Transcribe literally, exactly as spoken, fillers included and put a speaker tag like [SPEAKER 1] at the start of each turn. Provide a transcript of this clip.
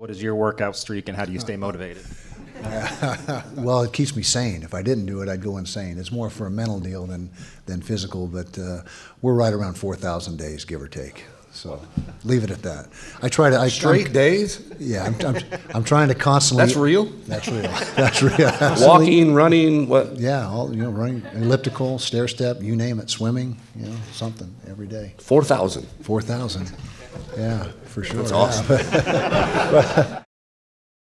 [SPEAKER 1] What is your workout streak, and how do you stay motivated?
[SPEAKER 2] Well, it keeps me sane. If I didn't do it, I'd go insane. It's more for a mental deal than, than physical, but uh, we're right around four thousand days, give or take. So leave it at that. I try to... I,
[SPEAKER 3] Straight
[SPEAKER 2] I'm,
[SPEAKER 3] days?
[SPEAKER 2] Yeah, I'm, I'm, I'm trying to constantly...
[SPEAKER 3] That's real?
[SPEAKER 2] That's real. That's real.
[SPEAKER 3] Walking, running, what?
[SPEAKER 2] Yeah, all, you know, running, elliptical, stair step, you name it, swimming, you know, something every day.
[SPEAKER 3] four thousand.
[SPEAKER 2] four thousand. Yeah, for sure.
[SPEAKER 3] That's awesome.
[SPEAKER 2] Yeah.